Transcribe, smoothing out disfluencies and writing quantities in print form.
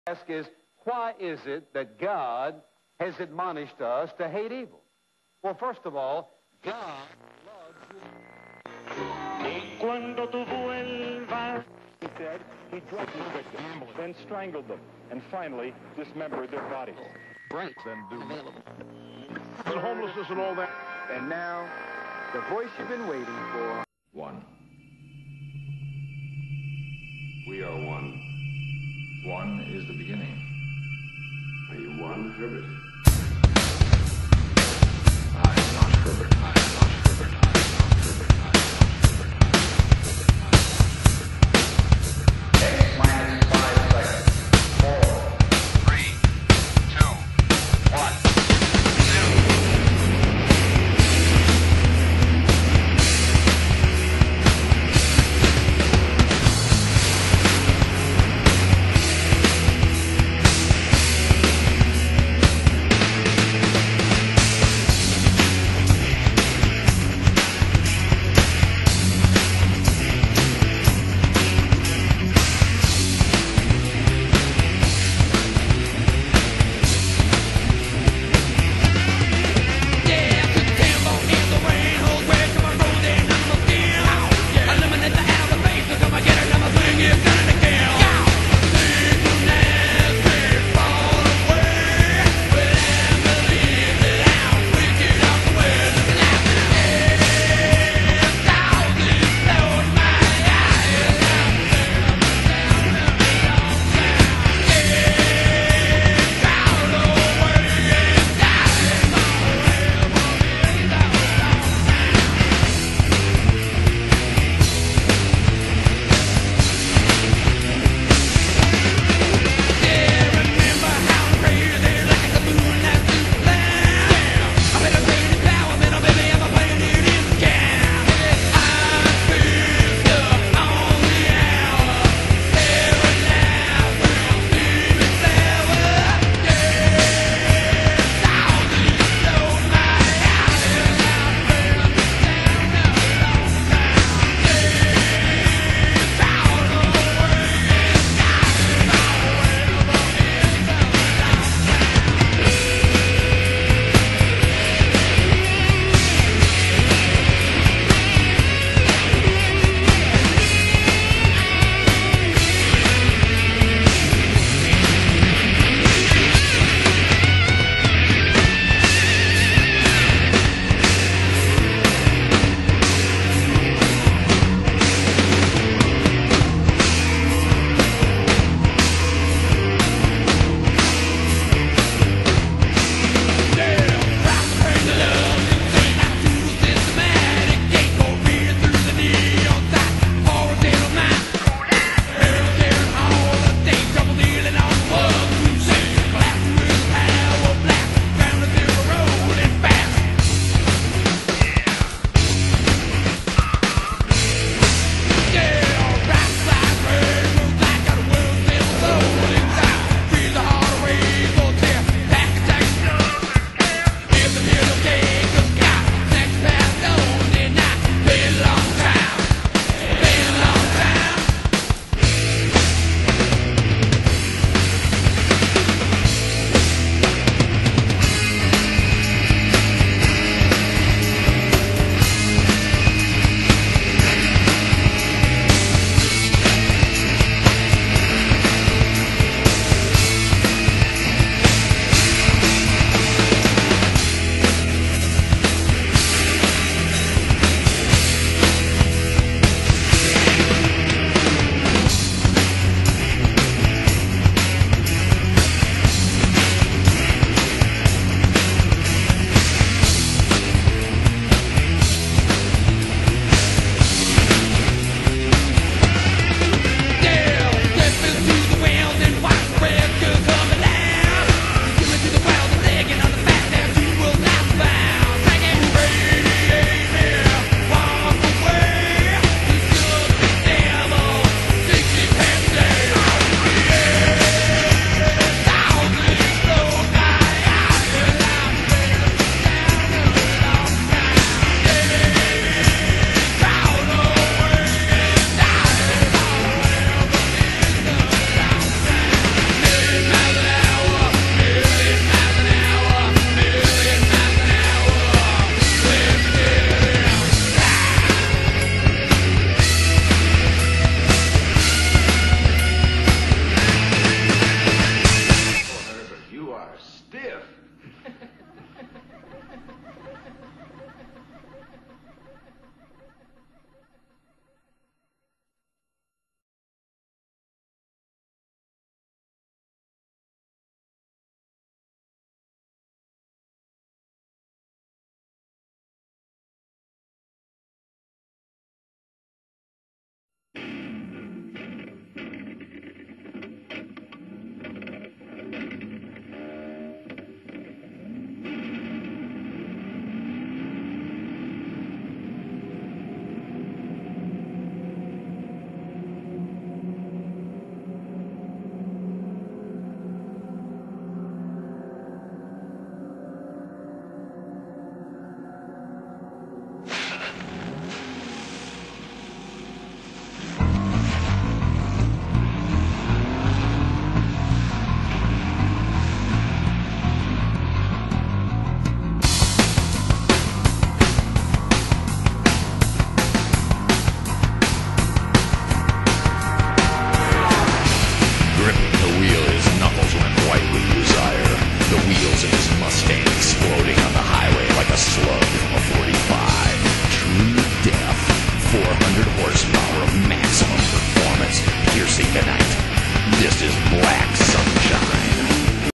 ask is, why is it that God has admonished us to hate evil? Well, first of all, God loves you. Y cuando tú vuelvas, he said, he drugged his victims, then strangled them, and finally dismembered their bodies. Right. Then do Available. and homelessness and all that. And now, the voice you've been waiting for. One. We are one. One is the beginning. Are you one, Herbert? I am not Herbert. I am not Herbert. I am not Herbert. I